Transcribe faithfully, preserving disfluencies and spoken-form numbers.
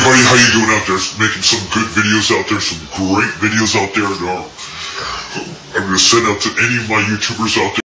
everybody, how you doing out there? Making some good videos out there, some great videos out there. Uh, I'm gonna send out to any of my YouTubers out there.